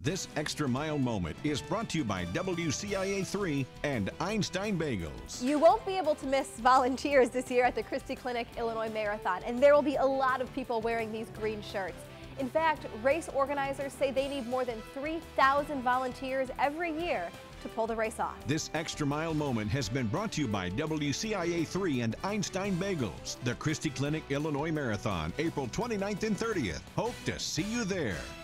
This extra mile moment is brought to you by WCIA3 and Einstein Bagels. You won't be able to miss volunteers this year at the Christie Clinic Illinois Marathon, and there will be a lot of people wearing these green shirts. In fact, race organizers say they need more than 3,000 volunteers every year to pull the race off. This extra mile moment has been brought to you by WCIA3 and Einstein Bagels. The Christie Clinic Illinois Marathon, April 29th and 30th. Hope to see you there.